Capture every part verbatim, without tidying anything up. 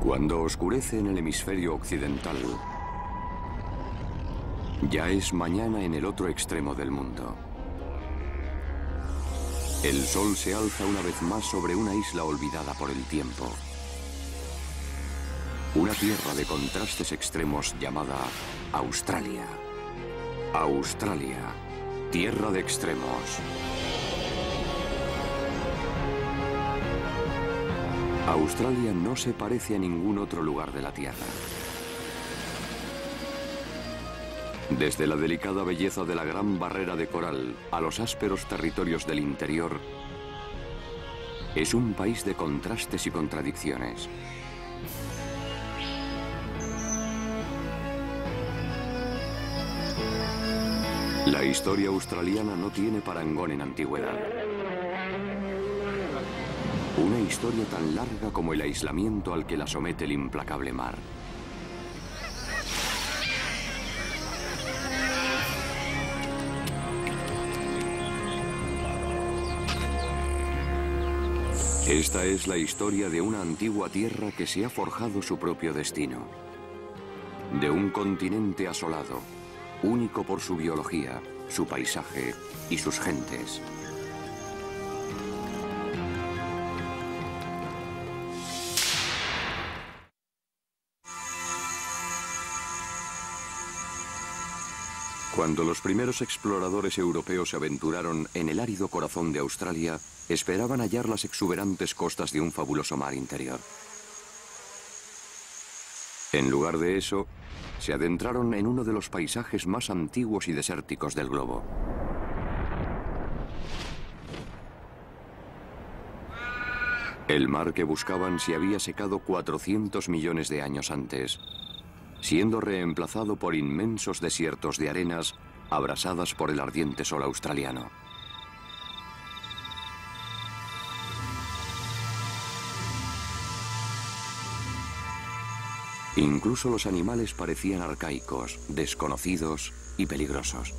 Cuando oscurece en el hemisferio occidental, ya es mañana en el otro extremo del mundo. El sol se alza una vez más sobre una isla olvidada por el tiempo. Una tierra de contrastes extremos llamada Australia. Australia, tierra de extremos. Australia no se parece a ningún otro lugar de la Tierra. Desde la delicada belleza de la gran barrera de coral a los ásperos territorios del interior, es un país de contrastes y contradicciones. La historia australiana no tiene parangón en antigüedad. Una historia tan larga como el aislamiento al que la somete el implacable mar. Esta es la historia de una antigua tierra que se ha forjado su propio destino. De un continente asolado, único por su biología, su paisaje y sus gentes. Cuando los primeros exploradores europeos se aventuraron en el árido corazón de Australia, esperaban hallar las exuberantes costas de un fabuloso mar interior. En lugar de eso, se adentraron en uno de los paisajes más antiguos y desérticos del globo. El mar que buscaban se había secado cuatrocientos millones de años antes, siendo reemplazado por inmensos desiertos de arenas abrasadas por el ardiente sol australiano. Incluso los animales parecían arcaicos, desconocidos y peligrosos.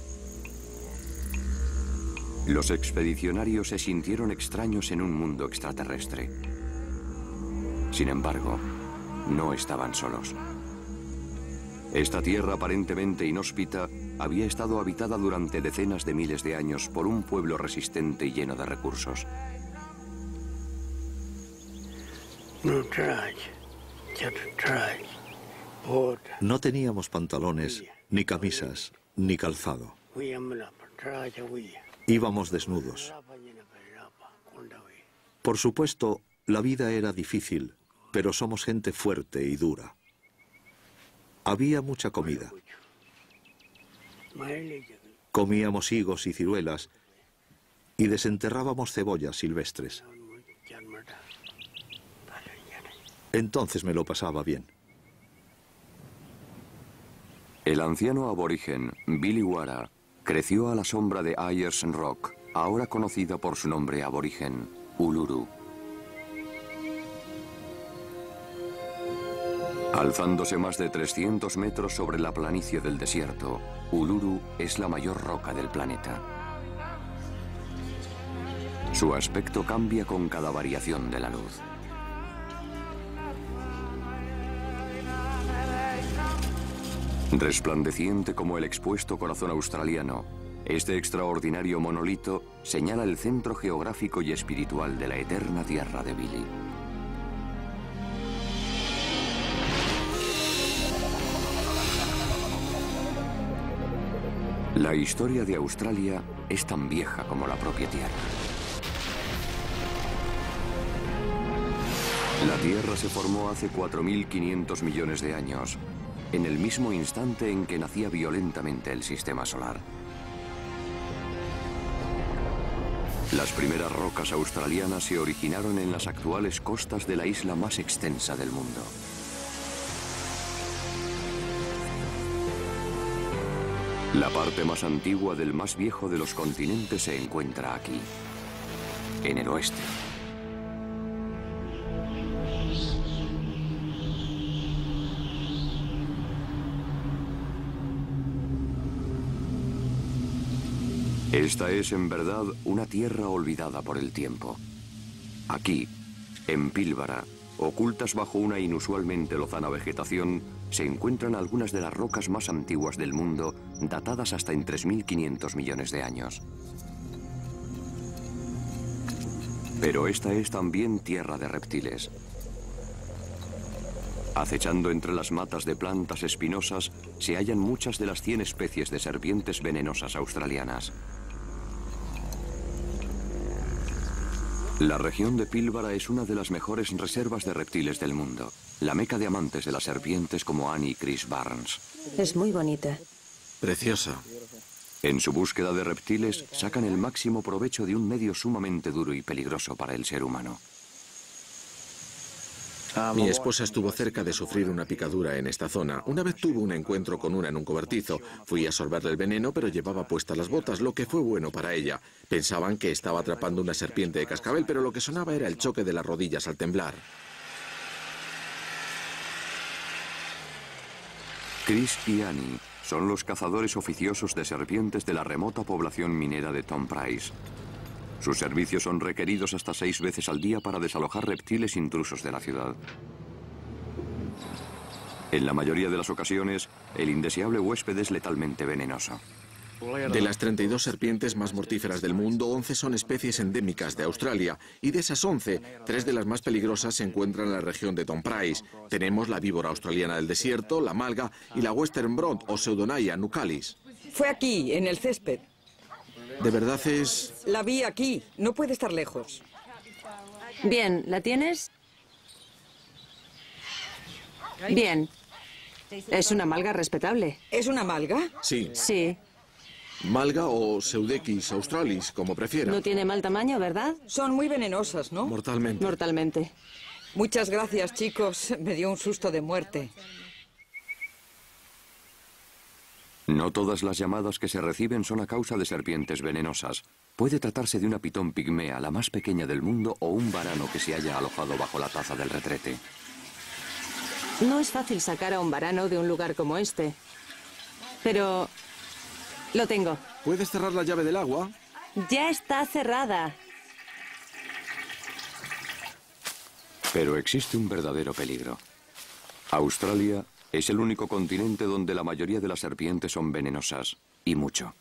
Los expedicionarios se sintieron extraños en un mundo extraterrestre. Sin embargo, no estaban solos. Esta tierra aparentemente inhóspita había estado habitada durante decenas de miles de años por un pueblo resistente y lleno de recursos. No teníamos pantalones, ni camisas, ni calzado. Íbamos desnudos. Por supuesto, la vida era difícil, pero somos gente fuerte y dura. Había mucha comida. Comíamos higos y ciruelas y desenterrábamos cebollas silvestres. Entonces me lo pasaba bien. El anciano aborigen Billy Wara creció a la sombra de Ayers Rock, ahora conocida por su nombre aborigen, Uluru. Alzándose más de trescientos metros sobre la planicie del desierto, Uluru es la mayor roca del planeta. Su aspecto cambia con cada variación de la luz. Resplandeciente como el expuesto corazón australiano, este extraordinario monolito señala el centro geográfico y espiritual de la eterna tierra de Billy. La historia de Australia es tan vieja como la propia Tierra. La Tierra se formó hace cuatro mil quinientos millones de años, en el mismo instante en que nacía violentamente el sistema solar. Las primeras rocas australianas se originaron en las actuales costas de la isla más extensa del mundo. La parte más antigua del más viejo de los continentes se encuentra aquí, en el oeste. Esta es, en verdad, una tierra olvidada por el tiempo. Aquí, en Pilbara, ocultas bajo una inusualmente lozana vegetación, se encuentran algunas de las rocas más antiguas del mundo, datadas hasta en tres mil quinientos millones de años. Pero esta es también tierra de reptiles. Acechando entre las matas de plantas espinosas, se hallan muchas de las cien especies de serpientes venenosas australianas. La región de Pilbara es una de las mejores reservas de reptiles del mundo, la meca de amantes de las serpientes como Annie y Chris Barnes. Es muy bonita. Preciosa. En su búsqueda de reptiles, sacan el máximo provecho de un medio sumamente duro y peligroso para el ser humano. Mi esposa estuvo cerca de sufrir una picadura en esta zona. Una vez tuvo un encuentro con una en un cobertizo. Fui a sorberle el veneno, pero llevaba puestas las botas, lo que fue bueno para ella. Pensaban que estaba atrapando una serpiente de cascabel, pero lo que sonaba era el choque de las rodillas al temblar. Chris y Annie son los cazadores oficiosos de serpientes de la remota población minera de Tom Price. Sus servicios son requeridos hasta seis veces al día para desalojar reptiles intrusos de la ciudad. En la mayoría de las ocasiones, el indeseable huésped es letalmente venenoso. De las treinta y dos serpientes más mortíferas del mundo, once son especies endémicas de Australia. Y de esas once, tres de las más peligrosas se encuentran en la región de Tom Price. Tenemos la víbora australiana del desierto, la malga y la Western Brown o Pseudonaia nucalis. Fue aquí, en el césped. ¿De verdad es...? La vi aquí. No puede estar lejos. Bien, ¿la tienes? Bien. Es una malga respetable. ¿Es una malga? Sí. Sí. Malga o Pseudequis australis, como prefiera. No tiene mal tamaño, ¿verdad? Son muy venenosas, ¿no? Mortalmente. Mortalmente. Muchas gracias, chicos. Me dio un susto de muerte. No todas las llamadas que se reciben son a causa de serpientes venenosas. Puede tratarse de una pitón pigmea, la más pequeña del mundo, o un varano que se haya alojado bajo la taza del retrete. No es fácil sacar a un varano de un lugar como este. Pero... lo tengo. ¿Puedes cerrar la llave del agua? Ya está cerrada. Pero existe un verdadero peligro. Australia es el único continente donde la mayoría de las serpientes son venenosas, y mucho.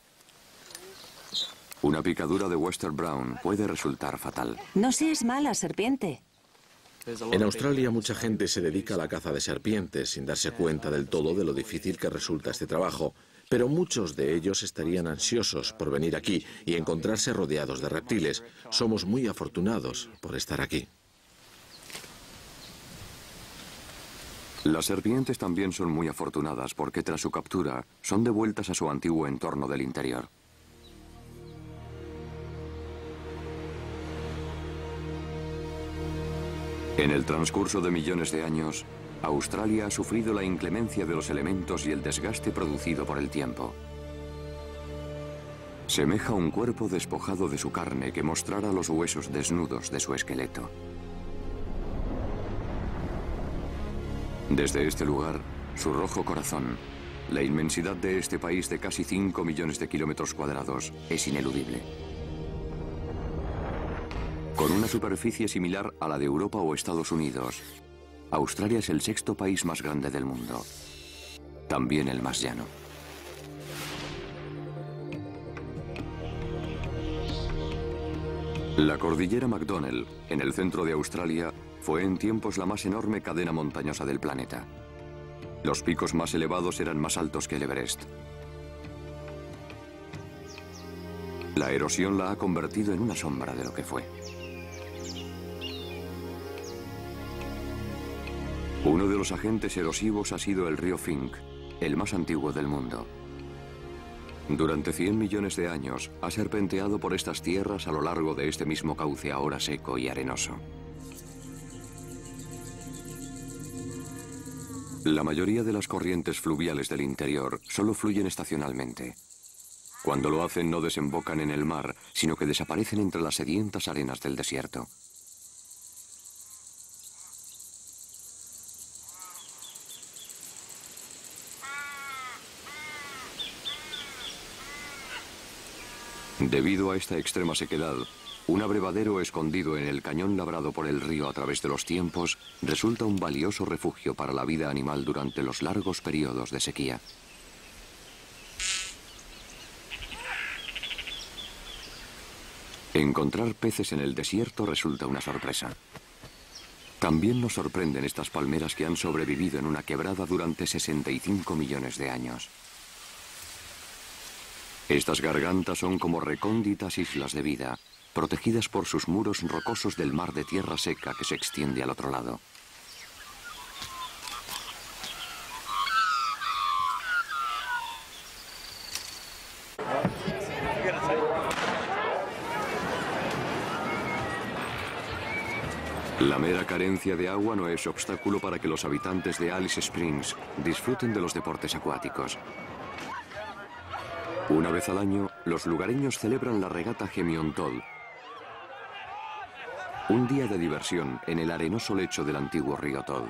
Una picadura de Western Brown puede resultar fatal. No seas mala, serpiente. En Australia mucha gente se dedica a la caza de serpientes sin darse cuenta del todo de lo difícil que resulta este trabajo. Pero muchos de ellos estarían ansiosos por venir aquí y encontrarse rodeados de reptiles. Somos muy afortunados por estar aquí. Las serpientes también son muy afortunadas porque tras su captura son devueltas a su antiguo entorno del interior. En el transcurso de millones de años, Australia ha sufrido la inclemencia de los elementos y el desgaste producido por el tiempo. Semeja un cuerpo despojado de su carne que mostrara los huesos desnudos de su esqueleto. Desde este lugar, su rojo corazón, la inmensidad de este país de casi cinco millones de kilómetros cuadrados, es ineludible. Con una superficie similar a la de Europa o Estados Unidos, Australia es el sexto país más grande del mundo, también el más llano. La cordillera McDonnell, en el centro de Australia, fue en tiempos la más enorme cadena montañosa del planeta. Los picos más elevados eran más altos que el Everest. La erosión la ha convertido en una sombra de lo que fue. Uno de los agentes erosivos ha sido el río Finke, el más antiguo del mundo. Durante cien millones de años ha serpenteado por estas tierras a lo largo de este mismo cauce ahora seco y arenoso. La mayoría de las corrientes fluviales del interior solo fluyen estacionalmente. Cuando lo hacen no desembocan en el mar, sino que desaparecen entre las sedientas arenas del desierto. Debido a esta extrema sequedad, Un abrevadero escondido en el cañón labrado por el río a través de los tiempos resulta un valioso refugio para la vida animal durante los largos periodos de sequía. Encontrar peces en el desierto resulta una sorpresa. También nos sorprenden estas palmeras que han sobrevivido en una quebrada durante sesenta y cinco millones de años. Estas gargantas son como recónditas islas de vida, protegidas por sus muros rocosos del mar de tierra seca que se extiende al otro lado. La mera carencia de agua no es obstáculo para que los habitantes de Alice Springs disfruten de los deportes acuáticos. Una vez al año, los lugareños celebran la regata Gemiontol, un día de diversión en el arenoso lecho del antiguo río Todd.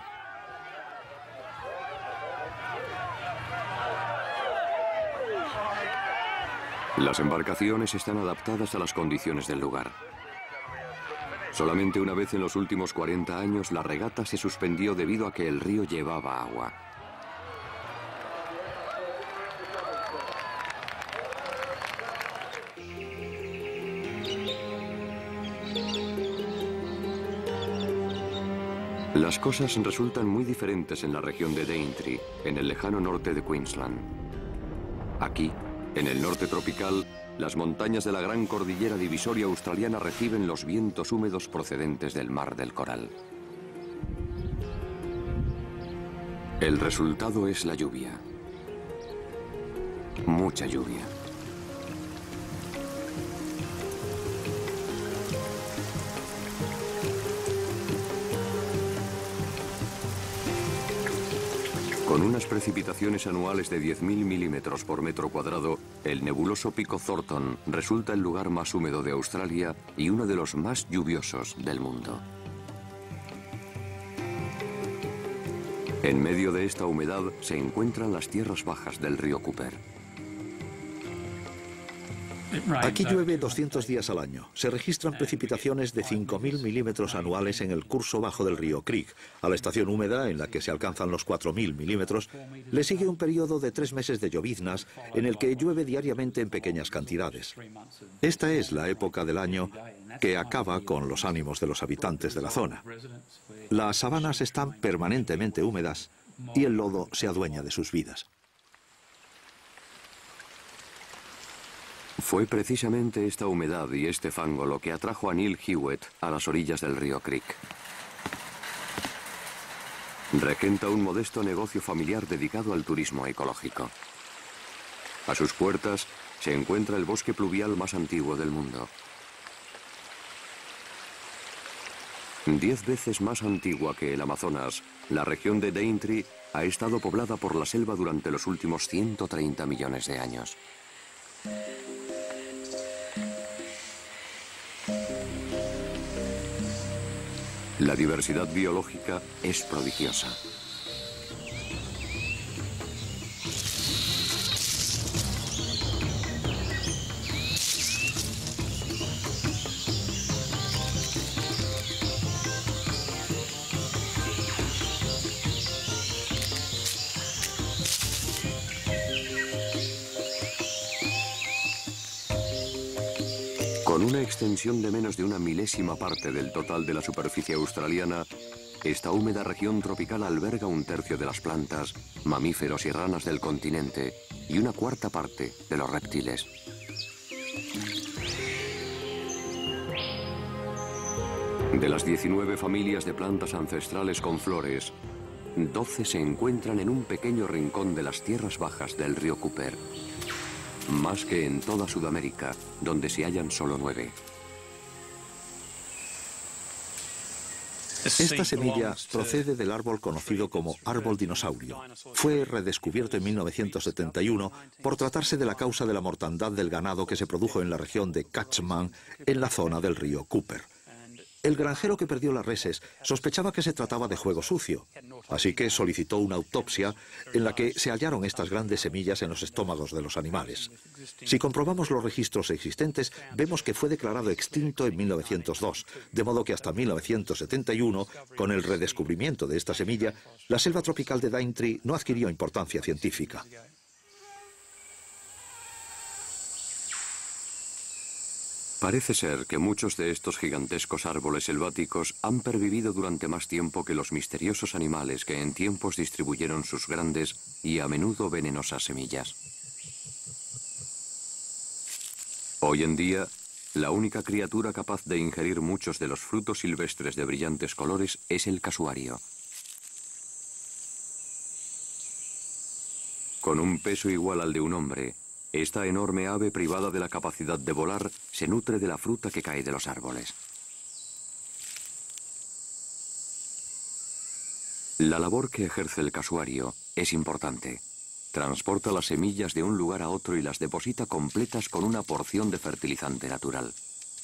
Las embarcaciones están adaptadas a las condiciones del lugar. Solamente una vez en los últimos cuarenta años la regata se suspendió debido a que el río llevaba agua. Las cosas resultan muy diferentes en la región de Daintree, en el lejano norte de Queensland. Aquí, en el norte tropical, las montañas de la gran cordillera divisoria australiana reciben los vientos húmedos procedentes del Mar del Coral. El resultado es la lluvia. Mucha lluvia. Con unas precipitaciones anuales de diez mil milímetros por metro cuadrado, el nebuloso Pico Thornton resulta el lugar más húmedo de Australia y uno de los más lluviosos del mundo. En medio de esta humedad se encuentran las tierras bajas del río Cooper. Aquí llueve doscientos días al año. Se registran precipitaciones de cinco mil milímetros anuales en el curso bajo del río Creek. A la estación húmeda, en la que se alcanzan los cuatro mil milímetros, le sigue un periodo de tres meses de lloviznas en el que llueve diariamente en pequeñas cantidades. Esta es la época del año que acaba con los ánimos de los habitantes de la zona. Las sabanas están permanentemente húmedas y el lodo se adueña de sus vidas. Fue precisamente esta humedad y este fango lo que atrajo a Neil Hewitt a las orillas del río Creek. Regenta un modesto negocio familiar dedicado al turismo ecológico. A sus puertas se encuentra el bosque pluvial más antiguo del mundo. Diez veces más antigua que el Amazonas, la región de Daintree ha estado poblada por la selva durante los últimos ciento treinta millones de años. La diversidad biológica es prodigiosa. Con una extensión de menos de una milésima parte del total de la superficie australiana, esta húmeda región tropical alberga un tercio de las plantas, mamíferos y ranas del continente y una cuarta parte de los reptiles. De las diecinueve familias de plantas ancestrales con flores, doce se encuentran en un pequeño rincón de las tierras bajas del río Cooper. Más que en toda Sudamérica, donde se hallan solo nueve. Esta semilla procede del árbol conocido como árbol dinosaurio. Fue redescubierto en mil novecientos setenta y uno por tratarse de la causa de la mortandad del ganado que se produjo en la región de Catchman, en la zona del río Cooper. El granjero que perdió las reses sospechaba que se trataba de juego sucio, así que solicitó una autopsia en la que se hallaron estas grandes semillas en los estómagos de los animales. Si comprobamos los registros existentes, vemos que fue declarado extinto en mil novecientos dos, de modo que hasta mil novecientos setenta y uno, con el redescubrimiento de esta semilla, la selva tropical de Daintree no adquirió importancia científica. Parece ser que muchos de estos gigantescos árboles selváticos han pervivido durante más tiempo que los misteriosos animales que en tiempos distribuyeron sus grandes y a menudo venenosas semillas. Hoy en día, la única criatura capaz de ingerir muchos de los frutos silvestres de brillantes colores es el casuario. Con un peso igual al de un hombre, esta enorme ave privada de la capacidad de volar se nutre de la fruta que cae de los árboles. La labor que ejerce el casuario es importante. Transporta las semillas de un lugar a otro y las deposita completas con una porción de fertilizante natural.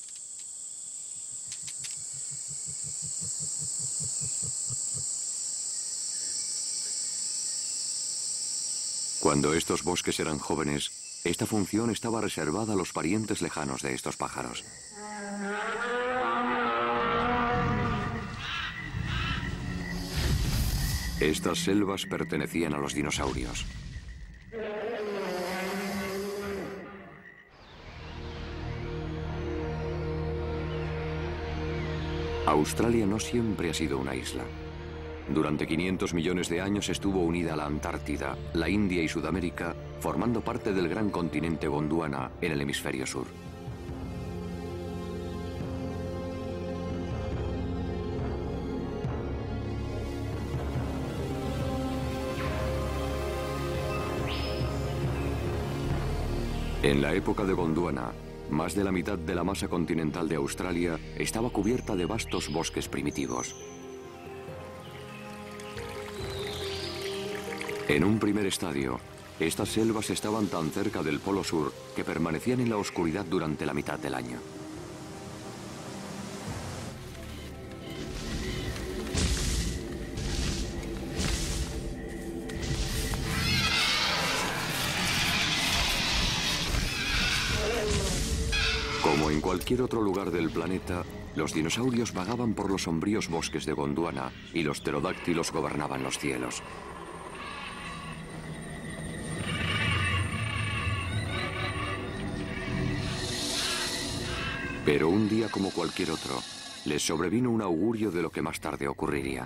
Cuando estos bosques eran jóvenes, esta función estaba reservada a los parientes lejanos de estos pájaros. Estas selvas pertenecían a los dinosaurios. Australia no siempre ha sido una isla. Durante quinientos millones de años estuvo unida a la Antártida, la India y Sudamérica, formando parte del gran continente Gondwana en el hemisferio sur. En la época de Gondwana, más de la mitad de la masa continental de Australia estaba cubierta de vastos bosques primitivos. En un primer estadio, estas selvas estaban tan cerca del Polo Sur que permanecían en la oscuridad durante la mitad del año. Como en cualquier otro lugar del planeta, los dinosaurios vagaban por los sombríos bosques de Gondwana y los pterodáctilos gobernaban los cielos. Pero un día como cualquier otro, les sobrevino un augurio de lo que más tarde ocurriría.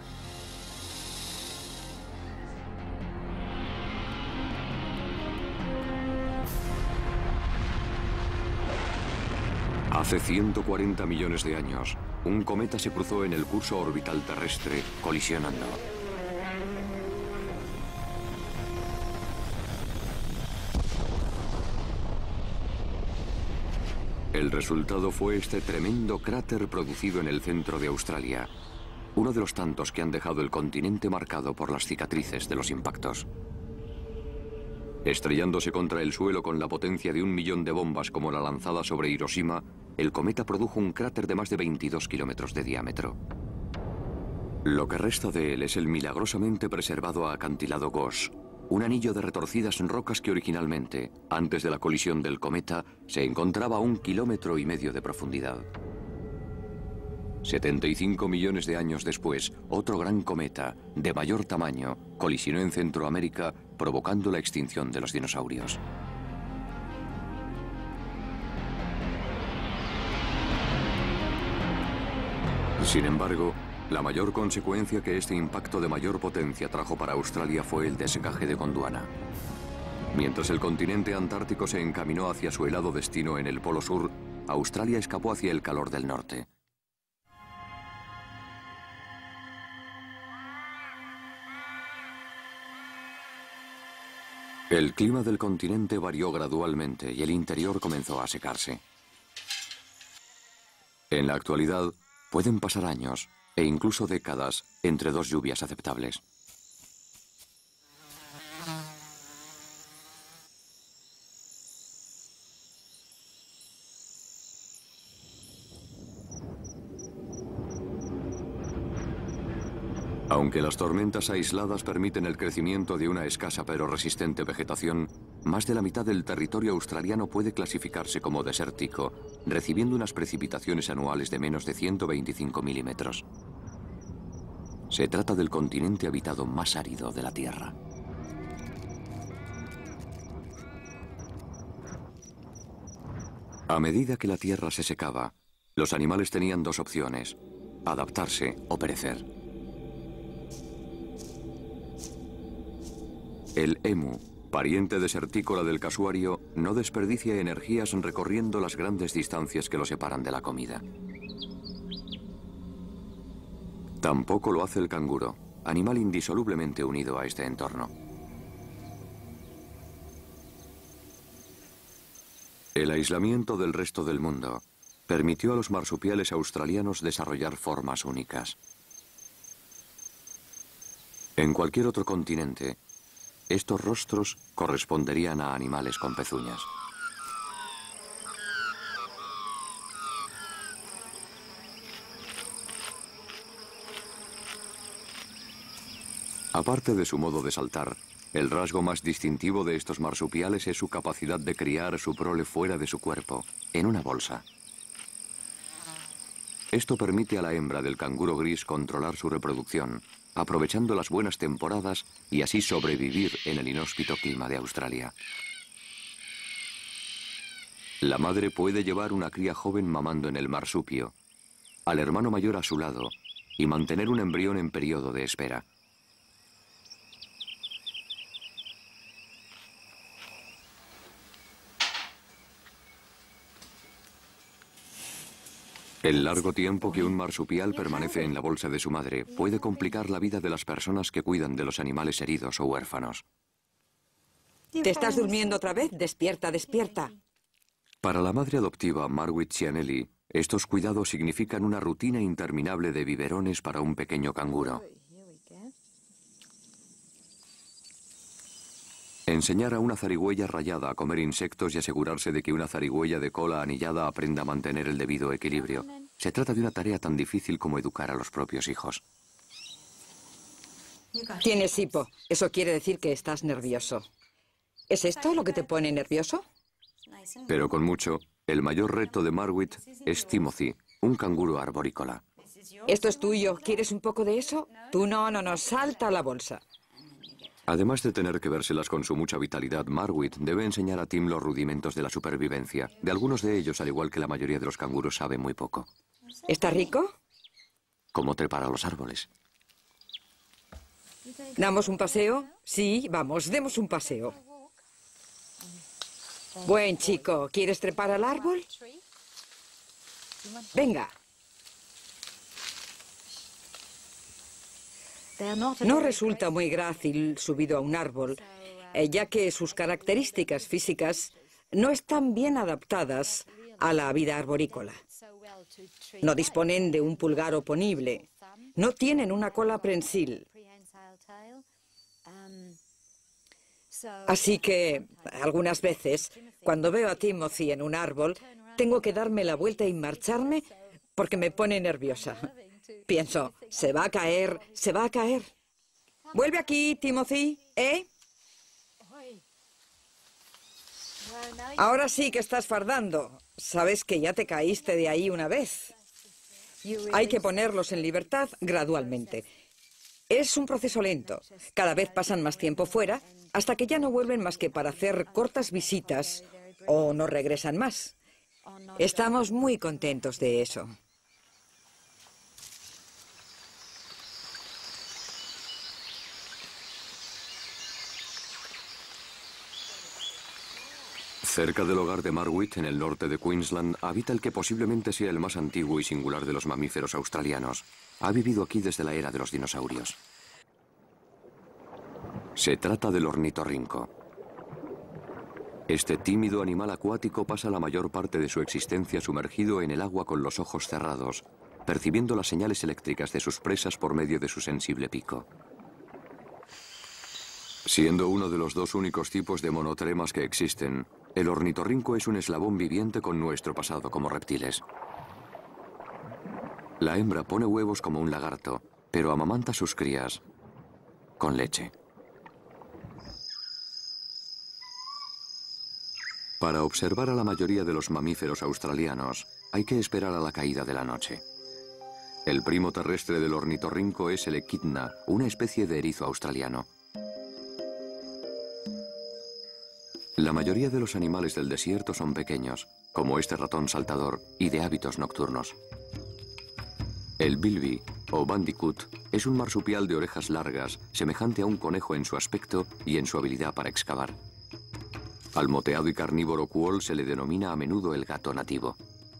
Hace ciento cuarenta millones de años, un cometa se cruzó en el curso orbital terrestre, colisionando. El resultado fue este tremendo cráter producido en el centro de Australia, uno de los tantos que han dejado el continente marcado por las cicatrices de los impactos. Estrellándose contra el suelo con la potencia de un millón de bombas como la lanzada sobre Hiroshima, el cometa produjo un cráter de más de veintidós kilómetros de diámetro. Lo que resta de él es el milagrosamente preservado acantilado Gauss, un anillo de retorcidas rocas que originalmente, antes de la colisión del cometa, se encontraba a un kilómetro y medio de profundidad. setenta y cinco millones de años después, otro gran cometa, de mayor tamaño, colisionó en Centroamérica, provocando la extinción de los dinosaurios. Sin embargo, la mayor consecuencia que este impacto de mayor potencia trajo para Australia fue el desencaje de Gondwana. Mientras el continente antártico se encaminó hacia su helado destino en el Polo Sur, Australia escapó hacia el calor del norte. El clima del continente varió gradualmente y el interior comenzó a secarse. En la actualidad, pueden pasar años e incluso décadas entre dos lluvias aceptables. Aunque las tormentas aisladas permiten el crecimiento de una escasa pero resistente vegetación, más de la mitad del territorio australiano puede clasificarse como desértico, recibiendo unas precipitaciones anuales de menos de ciento veinticinco milímetros. Se trata del continente habitado más árido de la Tierra. A medida que la Tierra se secaba, los animales tenían dos opciones: adaptarse o perecer. El emu, pariente desertícola del casuario, no desperdicia energías recorriendo las grandes distancias que lo separan de la comida. Tampoco lo hace el canguro, animal indisolublemente unido a este entorno. El aislamiento del resto del mundo permitió a los marsupiales australianos desarrollar formas únicas. En cualquier otro continente, estos rostros corresponderían a animales con pezuñas. Aparte de su modo de saltar, el rasgo más distintivo de estos marsupiales es su capacidad de criar su prole fuera de su cuerpo, en una bolsa. Esto permite a la hembra del canguro gris controlar su reproducción, aprovechando las buenas temporadas y así sobrevivir en el inhóspito clima de Australia. La madre puede llevar una cría joven mamando en el marsupio, al hermano mayor a su lado y mantener un embrión en periodo de espera. El largo tiempo que un marsupial permanece en la bolsa de su madre puede complicar la vida de las personas que cuidan de los animales heridos o huérfanos. ¿Te estás durmiendo otra vez? Despierta, despierta. Para la madre adoptiva Margaret Cianelli, estos cuidados significan una rutina interminable de biberones para un pequeño canguro. Enseñar a una zarigüeya rayada a comer insectos y asegurarse de que una zarigüeya de cola anillada aprenda a mantener el debido equilibrio. Se trata de una tarea tan difícil como educar a los propios hijos. Tienes hipo. Eso quiere decir que estás nervioso. ¿Es esto lo que te pone nervioso? Pero con mucho, el mayor reto de Margaret es Timothy, un canguro arborícola. Esto es tuyo. ¿Quieres un poco de eso? Tú no, no, no. Salta a la bolsa. Además de tener que vérselas con su mucha vitalidad, Margaret debe enseñar a Tim los rudimentos de la supervivencia. De algunos de ellos, al igual que la mayoría de los canguros, sabe muy poco. ¿Está rico? ¿Cómo trepar a los árboles? ¿Damos un paseo? Sí, vamos, demos un paseo. Buen chico, ¿quieres trepar al árbol? Venga. No resulta muy grácil subido a un árbol, eh, ya que sus características físicas no están bien adaptadas a la vida arborícola. No disponen de un pulgar oponible, no tienen una cola prensil. Así que, algunas veces, cuando veo a Timothy en un árbol, tengo que darme la vuelta y marcharme porque me pone nerviosa. Pienso, se va a caer, se va a caer. Vuelve aquí, Timothy, ¿eh? Ahora sí que estás fardando. Sabes que ya te caíste de ahí una vez. Hay que ponerlos en libertad gradualmente. Es un proceso lento. Cada vez pasan más tiempo fuera hasta que ya no vuelven más que para hacer cortas visitas o no regresan más. Estamos muy contentos de eso. Cerca del hogar de Margaret, en el norte de Queensland, habita el que posiblemente sea el más antiguo y singular de los mamíferos australianos. Ha vivido aquí desde la era de los dinosaurios. Se trata del ornitorrinco. Este tímido animal acuático pasa la mayor parte de su existencia sumergido en el agua con los ojos cerrados, percibiendo las señales eléctricas de sus presas por medio de su sensible pico. Siendo uno de los dos únicos tipos de monotremas que existen, el ornitorrinco es un eslabón viviente con nuestro pasado como reptiles. La hembra pone huevos como un lagarto, pero amamanta a sus crías con leche. Para observar a la mayoría de los mamíferos australianos, hay que esperar a la caída de la noche. El primo terrestre del ornitorrinco es el equidna, una especie de erizo australiano. La mayoría de los animales del desierto son pequeños, como este ratón saltador, y de hábitos nocturnos. El bilby, o bandicoot, es un marsupial de orejas largas, semejante a un conejo en su aspecto y en su habilidad para excavar. Al moteado y carnívoro cuol se le denomina a menudo el gato nativo,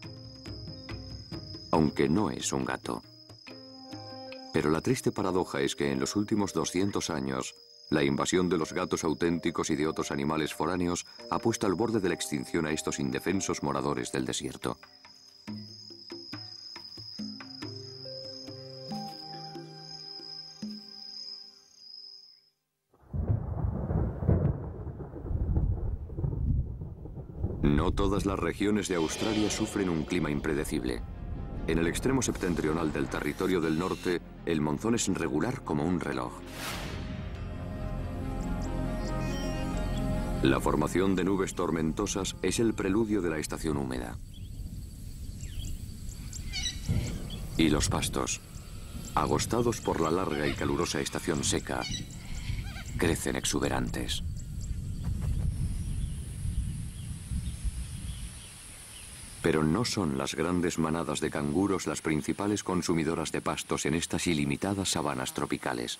aunque no es un gato. Pero la triste paradoja es que en los últimos doscientos años, la invasión de los gatos auténticos y de otros animales foráneos ha puesto al borde de la extinción a estos indefensos moradores del desierto. No todas las regiones de Australia sufren un clima impredecible. En el extremo septentrional del territorio del norte, el monzón es regular como un reloj. La formación de nubes tormentosas es el preludio de la estación húmeda. Y los pastos, agostados por la larga y calurosa estación seca, crecen exuberantes. Pero no son las grandes manadas de canguros las principales consumidoras de pastos en estas ilimitadas sabanas tropicales.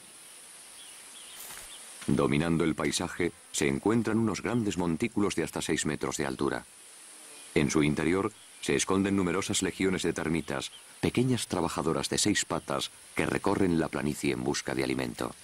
Dominando el paisaje se encuentran unos grandes montículos de hasta seis metros de altura. En su interior se esconden numerosas legiones de termitas, pequeñas trabajadoras de seis patas que recorren la planicie en busca de alimento.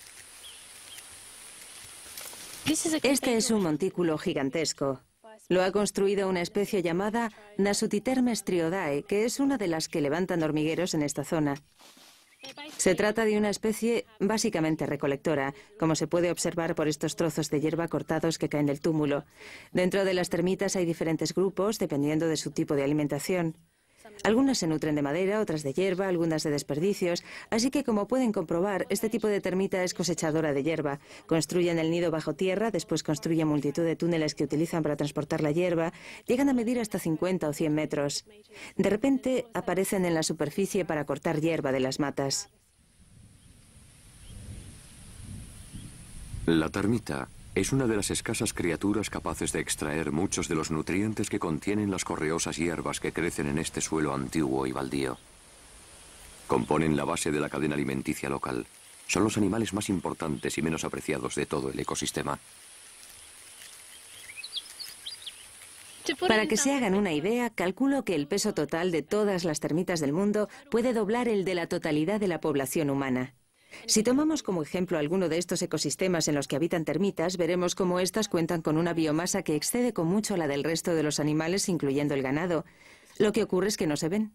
Este es un montículo gigantesco. Lo ha construido una especie llamada Nasutitermes triodae, que es una de las que levantan hormigueros en esta zona. Se trata de una especie básicamente recolectora, como se puede observar por estos trozos de hierba cortados que caen del túmulo. Dentro de las termitas hay diferentes grupos, dependiendo de su tipo de alimentación. Algunas se nutren de madera, otras de hierba, algunas de desperdicios, así que como pueden comprobar, este tipo de termita es cosechadora de hierba. Construyen el nido bajo tierra, después construyen multitud de túneles que utilizan para transportar la hierba, llegan a medir hasta cincuenta o cien metros. De repente aparecen en la superficie para cortar hierba de las matas. La termita es una de las escasas criaturas capaces de extraer muchos de los nutrientes que contienen las correosas hierbas que crecen en este suelo antiguo y baldío. Componen la base de la cadena alimenticia local. Son los animales más importantes y menos apreciados de todo el ecosistema. Para que se hagan una idea, calculo que el peso total de todas las termitas del mundo puede doblar el de la totalidad de la población humana. Si tomamos como ejemplo alguno de estos ecosistemas en los que habitan termitas, veremos cómo éstas cuentan con una biomasa que excede con mucho la del resto de los animales, incluyendo el ganado. Lo que ocurre es que no se ven.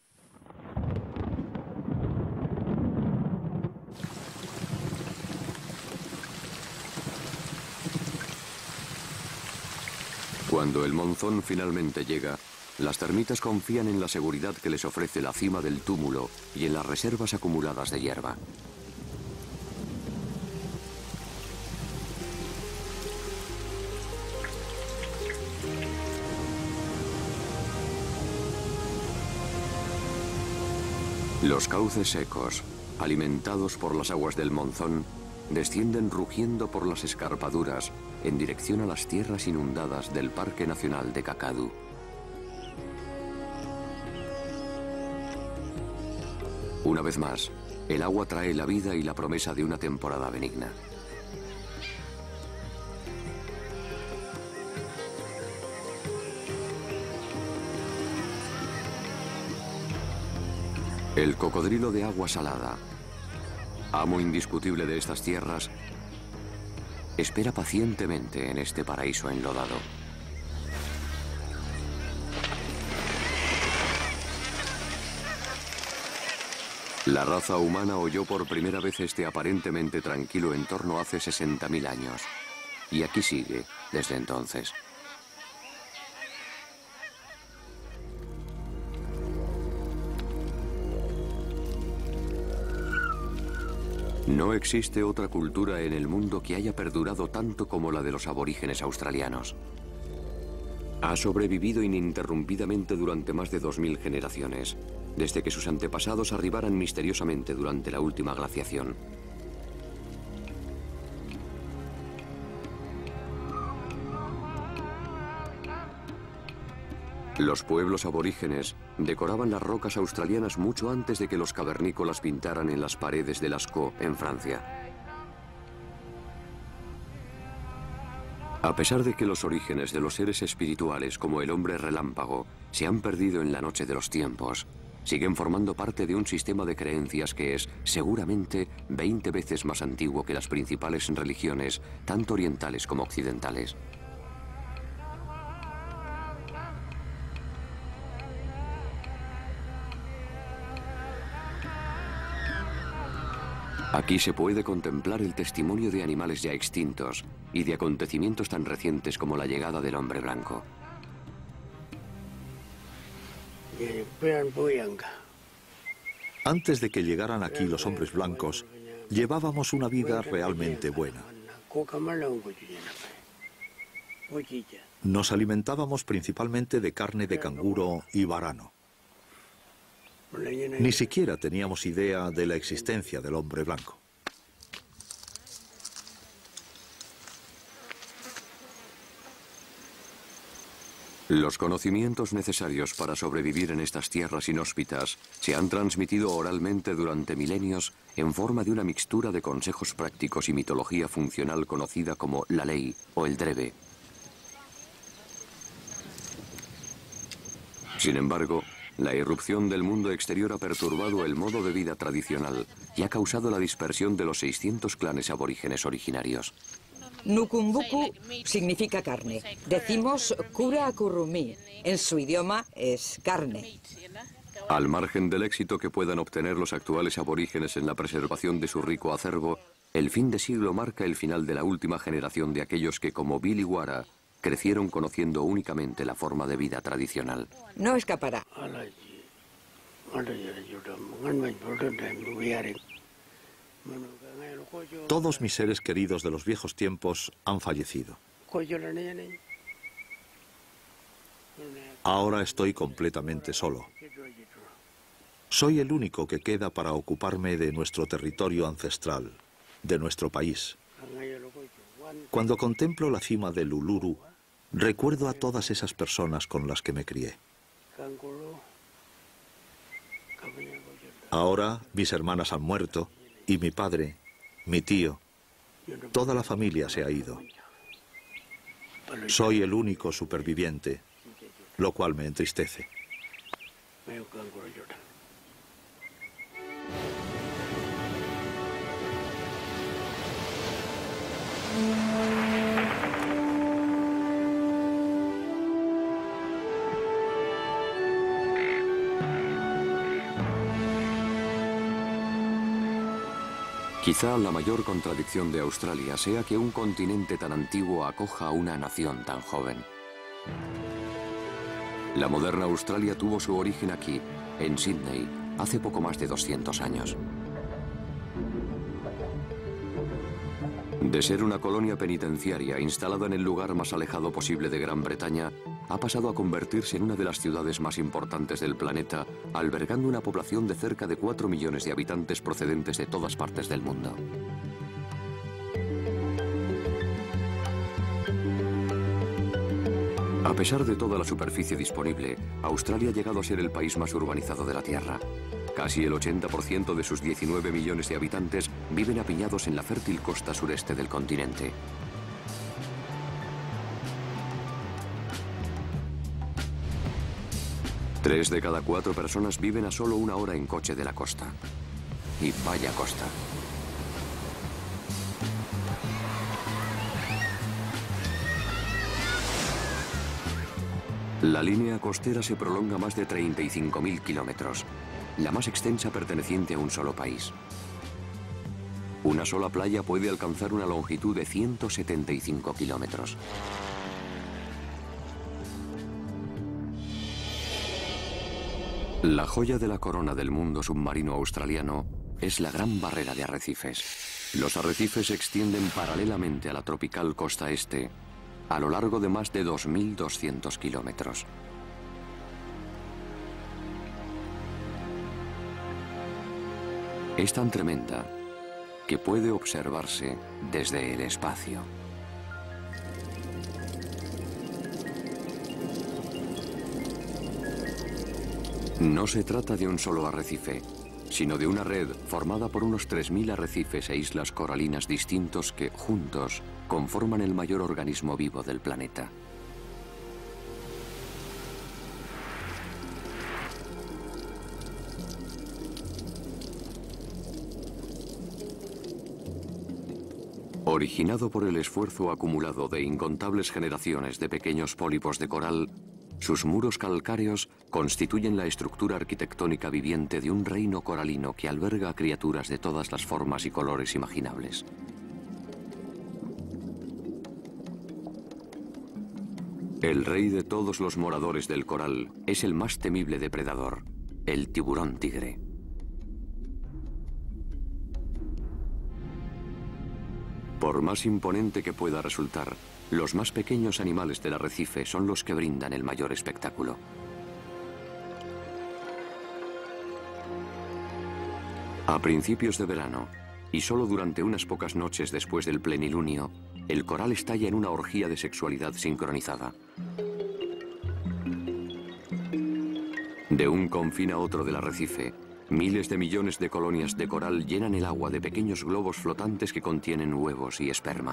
Cuando el monzón finalmente llega, las termitas confían en la seguridad que les ofrece la cima del túmulo y en las reservas acumuladas de hierba. Los cauces secos, alimentados por las aguas del monzón, descienden rugiendo por las escarpaduras en dirección a las tierras inundadas del Parque Nacional de Kakadu. Una vez más, el agua trae la vida y la promesa de una temporada benigna. El cocodrilo de agua salada, amo indiscutible de estas tierras, espera pacientemente en este paraíso enlodado. La raza humana oyó por primera vez este aparentemente tranquilo entorno hace sesenta mil años, y aquí sigue desde entonces. No existe otra cultura en el mundo que haya perdurado tanto como la de los aborígenes australianos. Ha sobrevivido ininterrumpidamente durante más de dos mil generaciones, desde que sus antepasados arribaran misteriosamente durante la última glaciación. Los pueblos aborígenes decoraban las rocas australianas mucho antes de que los cavernícolas pintaran en las paredes de Lascaux, en Francia. A pesar de que los orígenes de los seres espirituales como el hombre relámpago se han perdido en la noche de los tiempos, siguen formando parte de un sistema de creencias que es, seguramente, veinte veces más antiguo que las principales religiones, tanto orientales como occidentales. Aquí se puede contemplar el testimonio de animales ya extintos y de acontecimientos tan recientes como la llegada del hombre blanco. Antes de que llegaran aquí los hombres blancos, llevábamos una vida realmente buena. Nos alimentábamos principalmente de carne de canguro y varano. Ni siquiera teníamos idea de la existencia del hombre blanco. Los conocimientos necesarios para sobrevivir en estas tierras inhóspitas se han transmitido oralmente durante milenios en forma de una mixtura de consejos prácticos y mitología funcional conocida como la ley o el dreve. Sin embargo, la irrupción del mundo exterior ha perturbado el modo de vida tradicional y ha causado la dispersión de los seiscientos clanes aborígenes originarios. Nukumbuku significa carne. Decimos Kura Kurumi. En su idioma es carne. Al margen del éxito que puedan obtener los actuales aborígenes en la preservación de su rico acervo, el fin de siglo marca el final de la última generación de aquellos que, como Billy Wara, crecieron conociendo únicamente la forma de vida tradicional. No escapará. Todos mis seres queridos de los viejos tiempos han fallecido. Ahora estoy completamente solo. Soy el único que queda para ocuparme de nuestro territorio ancestral, de nuestro país. Cuando contemplo la cima del Uluru, recuerdo a todas esas personas con las que me crié. Ahora mis hermanas han muerto y mi padre, mi tío, toda la familia se ha ido. Soy el único superviviente, lo cual me entristece. Quizá la mayor contradicción de Australia sea que un continente tan antiguo acoja a una nación tan joven. La moderna Australia tuvo su origen aquí, en Sídney, hace poco más de doscientos años. De ser una colonia penitenciaria instalada en el lugar más alejado posible de Gran Bretaña, ha pasado a convertirse en una de las ciudades más importantes del planeta, albergando una población de cerca de cuatro millones de habitantes procedentes de todas partes del mundo. A pesar de toda la superficie disponible, Australia ha llegado a ser el país más urbanizado de la Tierra. Casi el ochenta por ciento de sus diecinueve millones de habitantes viven apiñados en la fértil costa sureste del continente. Tres de cada cuatro personas viven a solo una hora en coche de la costa. Y vaya costa. La línea costera se prolonga más de treinta y cinco mil kilómetros, la más extensa perteneciente a un solo país. Una sola playa puede alcanzar una longitud de ciento setenta y cinco kilómetros. La joya de la corona del mundo submarino australiano es la Gran Barrera de Arrecifes. Los arrecifes se extienden paralelamente a la tropical costa este, a lo largo de más de dos mil doscientos kilómetros. Es tan tremenda que puede observarse desde el espacio. No se trata de un solo arrecife, sino de una red formada por unos tres mil arrecifes e islas coralinas distintos que, juntos, conforman el mayor organismo vivo del planeta. Originado por el esfuerzo acumulado de incontables generaciones de pequeños pólipos de coral, sus muros calcáreos constituyen la estructura arquitectónica viviente de un reino coralino que alberga criaturas de todas las formas y colores imaginables. El rey de todos los moradores del coral es el más temible depredador, el tiburón tigre. Por más imponente que pueda resultar, los más pequeños animales del arrecife son los que brindan el mayor espectáculo. A principios de verano, y solo durante unas pocas noches después del plenilunio, el coral estalla en una orgía de sexualidad sincronizada. De un confín a otro del arrecife, miles de millones de colonias de coral llenan el agua de pequeños globos flotantes que contienen huevos y esperma.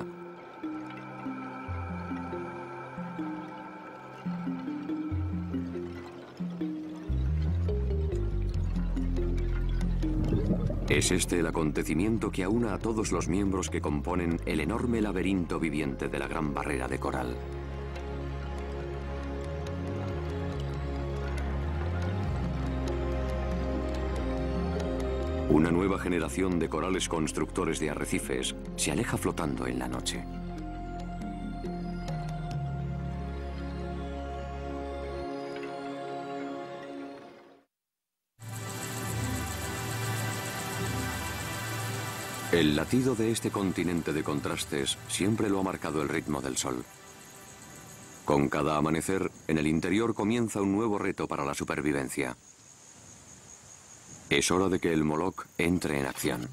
Es este el acontecimiento que aúna a todos los miembros que componen el enorme laberinto viviente de la Gran Barrera de Coral. Una nueva generación de corales constructores de arrecifes se aleja flotando en la noche. El latido de este continente de contrastes siempre lo ha marcado el ritmo del sol. Con cada amanecer, en el interior comienza un nuevo reto para la supervivencia. Es hora de que el Moloch entre en acción.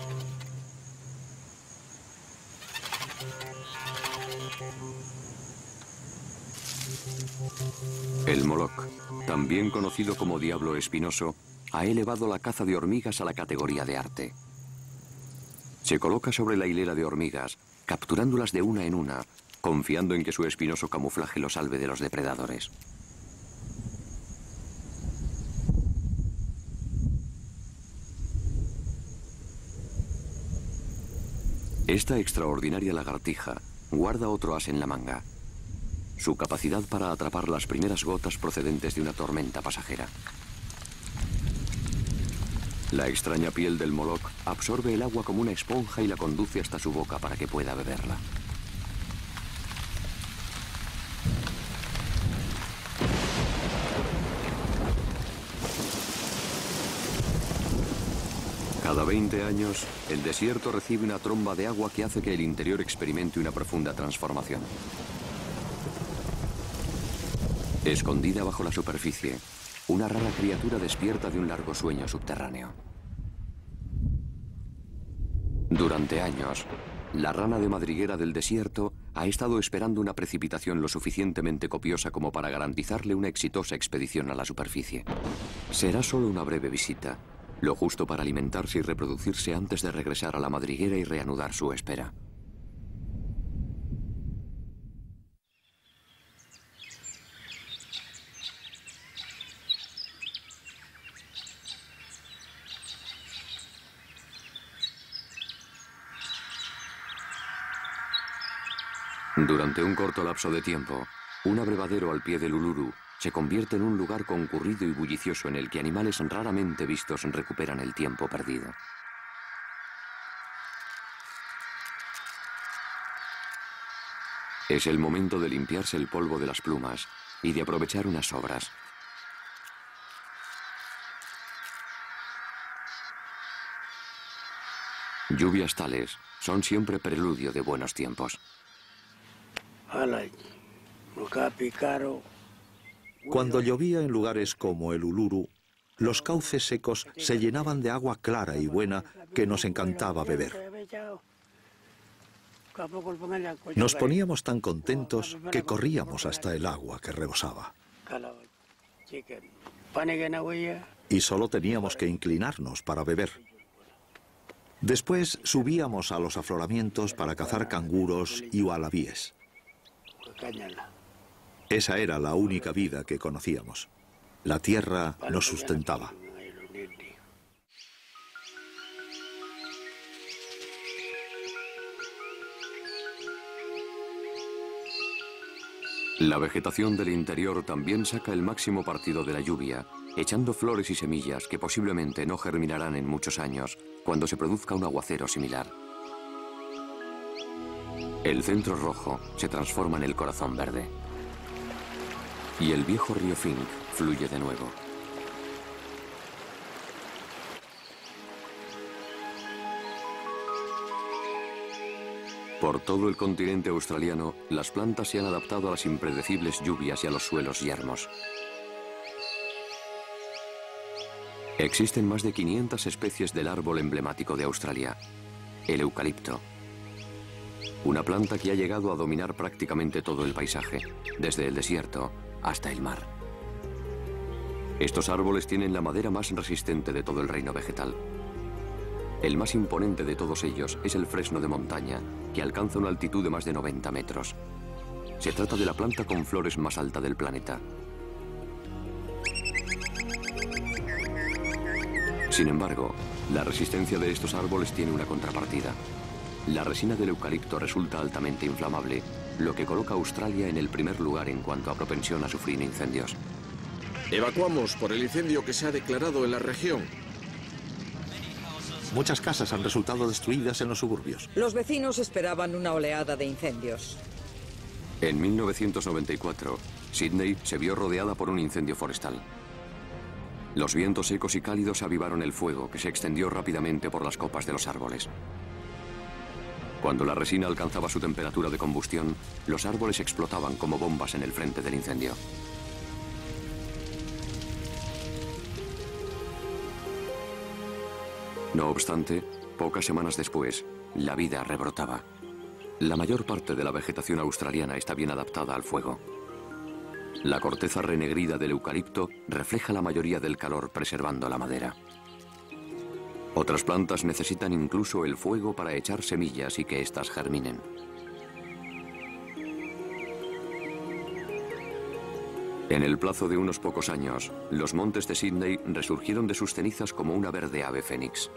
El Moloch, también conocido como diablo espinoso, ha elevado la caza de hormigas a la categoría de arte. Se coloca sobre la hilera de hormigas, capturándolas de una en una, confiando en que su espinoso camuflaje lo salve de los depredadores. Esta extraordinaria lagartija guarda otro as en la manga: su capacidad para atrapar las primeras gotas procedentes de una tormenta pasajera. La extraña piel del Moloch absorbe el agua como una esponja y la conduce hasta su boca para que pueda beberla. Cada veinte años, el desierto recibe una tromba de agua que hace que el interior experimente una profunda transformación. Escondida bajo la superficie, una rara criatura despierta de un largo sueño subterráneo. Durante años, la rana de madriguera del desierto ha estado esperando una precipitación lo suficientemente copiosa como para garantizarle una exitosa expedición a la superficie. Será solo una breve visita, lo justo para alimentarse y reproducirse antes de regresar a la madriguera y reanudar su espera. Durante un corto lapso de tiempo, un abrevadero al pie del Uluru se convierte en un lugar concurrido y bullicioso en el que animales raramente vistos recuperan el tiempo perdido. Es el momento de limpiarse el polvo de las plumas y de aprovechar unas sobras. Lluvias tales son siempre preludio de buenos tiempos. Cuando llovía en lugares como el Uluru, los cauces secos se llenaban de agua clara y buena que nos encantaba beber. Nos poníamos tan contentos que corríamos hasta el agua que rebosaba. Y solo teníamos que inclinarnos para beber. Después subíamos a los afloramientos para cazar canguros y ualabíes. Esa era la única vida que conocíamos. La tierra nos sustentaba. La vegetación del interior también saca el máximo partido de la lluvia, echando flores y semillas que posiblemente no germinarán en muchos años cuando se produzca un aguacero similar. El centro rojo se transforma en el corazón verde. Y el viejo río Fink fluye de nuevo. Por todo el continente australiano, las plantas se han adaptado a las impredecibles lluvias y a los suelos yermos. Existen más de quinientas especies del árbol emblemático de Australia, el eucalipto. Una planta que ha llegado a dominar prácticamente todo el paisaje, desde el desierto hasta el mar. Estos árboles tienen la madera más resistente de todo el reino vegetal. El más imponente de todos ellos es el fresno de montaña, que alcanza una altitud de más de noventa metros. Se trata de la planta con flores más alta del planeta. Sin embargo, la resistencia de estos árboles tiene una contrapartida. La resina del eucalipto resulta altamente inflamable, lo que coloca a Australia en el primer lugar en cuanto a propensión a sufrir incendios. Evacuamos por el incendio que se ha declarado en la región. Muchas casas han resultado destruidas en los suburbios. Los vecinos esperaban una oleada de incendios. En mil novecientos noventa y cuatro, Sydney se vio rodeada por un incendio forestal. Los vientos secos y cálidos avivaron el fuego, que se extendió rápidamente por las copas de los árboles. Cuando la resina alcanzaba su temperatura de combustión, los árboles explotaban como bombas en el frente del incendio. No obstante, pocas semanas después, la vida rebrotaba. La mayor parte de la vegetación australiana está bien adaptada al fuego. La corteza renegrida del eucalipto refleja la mayoría del calor preservando la madera. Otras plantas necesitan incluso el fuego para echar semillas y que éstas germinen. En el plazo de unos pocos años, los montes de Sydney resurgieron de sus cenizas como una verde ave fénix.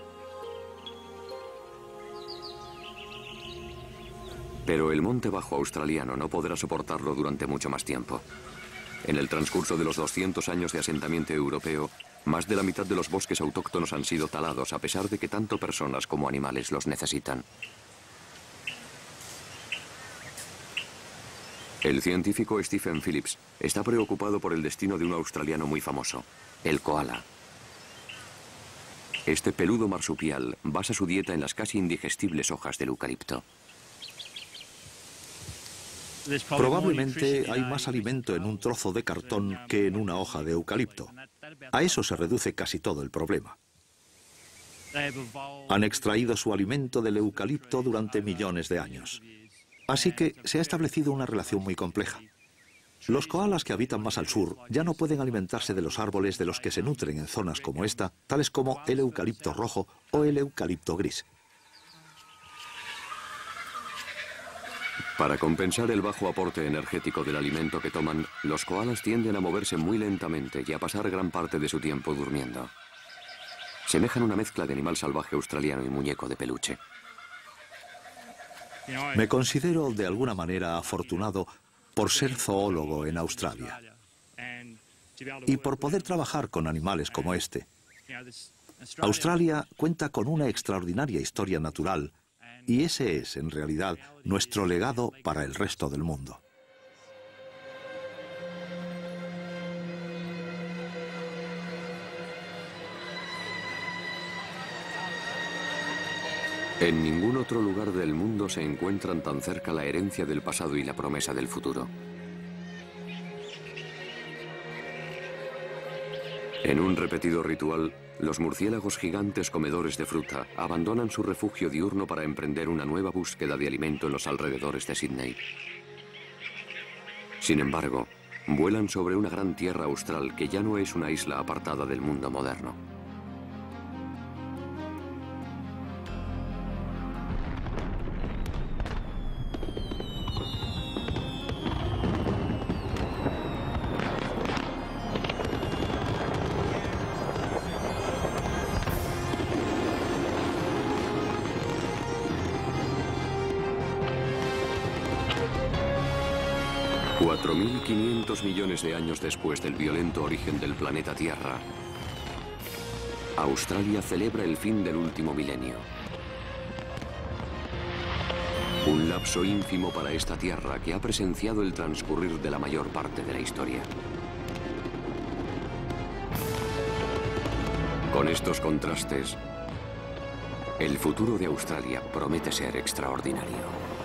Pero el monte bajo australiano no podrá soportarlo durante mucho más tiempo. En el transcurso de los doscientos años de asentamiento europeo, más de la mitad de los bosques autóctonos han sido talados, a pesar de que tanto personas como animales los necesitan. El científico Stephen Phillips está preocupado por el destino de un australiano muy famoso, el koala. Este peludo marsupial basa su dieta en las casi indigestibles hojas del eucalipto. Probablemente hay más alimento en un trozo de cartón que en una hoja de eucalipto. A eso se reduce casi todo el problema. Han extraído su alimento del eucalipto durante millones de años. Así que se ha establecido una relación muy compleja. Los koalas que habitan más al sur ya no pueden alimentarse de los árboles de los que se nutren en zonas como esta, tales como el eucalipto rojo o el eucalipto gris. Para compensar el bajo aporte energético del alimento que toman, los koalas tienden a moverse muy lentamente y a pasar gran parte de su tiempo durmiendo. Semejan una mezcla de animal salvaje australiano y muñeco de peluche. Me considero de alguna manera afortunado por ser zoólogo en Australia y por poder trabajar con animales como este. Australia cuenta con una extraordinaria historia natural y ese es, en realidad, nuestro legado para el resto del mundo. En ningún otro lugar del mundo se encuentran tan cerca la herencia del pasado y la promesa del futuro. En un repetido ritual, los murciélagos gigantes comedores de fruta abandonan su refugio diurno para emprender una nueva búsqueda de alimento en los alrededores de Sídney. Sin embargo, vuelan sobre una gran tierra austral que ya no es una isla apartada del mundo moderno. cuatro mil quinientos millones de años después del violento origen del planeta Tierra, Australia celebra el fin del último milenio. Un lapso ínfimo para esta Tierra que ha presenciado el transcurrir de la mayor parte de la historia. Con estos contrastes, el futuro de Australia promete ser extraordinario.